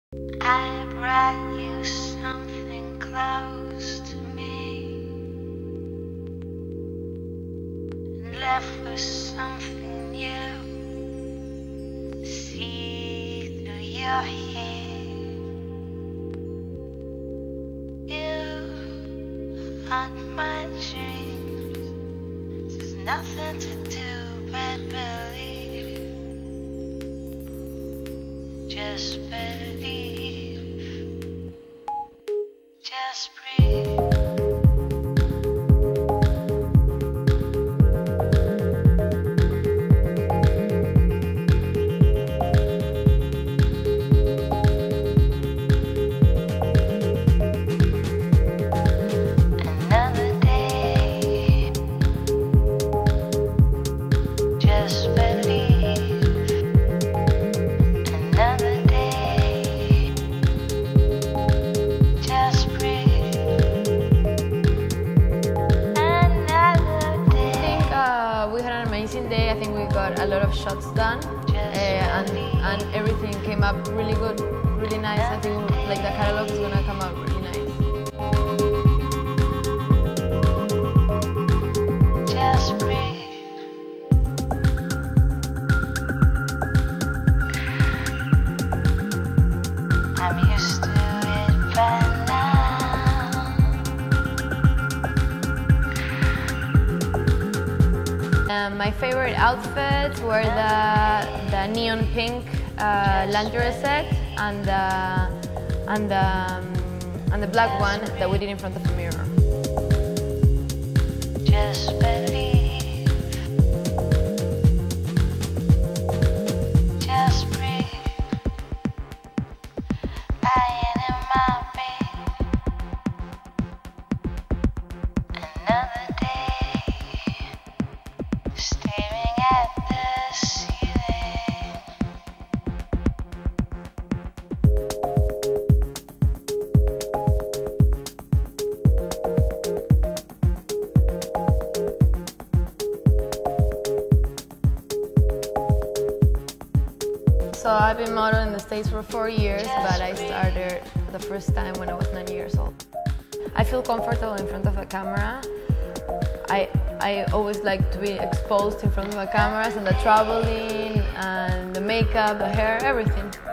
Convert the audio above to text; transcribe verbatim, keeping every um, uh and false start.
I brought you something close to me, and left with something new. See through your hair, you haunt my dreams. There's nothing to do but believe. Just believe. Just breathe. Another day. Just believe. Another day. Just breathe. Another I day. think uh, we had an amazing day. I think we got a lot of shots done, uh, and and everything came up really good, really nice. I think like the catalog is gonna come out really nice. Just breathe. I'm used to it by now. Um, my favorite outfits were the the neon pink uh, lingerie set and the and the um, and the black one that we did in front of the mirror. Just believe. Just breathe. Lying in my bed. Another day. Staring at the ceiling. So I've been modeling in the States for four years, but I started the first time when I was nine years old. I feel comfortable in front of the camera. I, I always like to be exposed in front of the cameras and the traveling and the makeup, the hair, everything.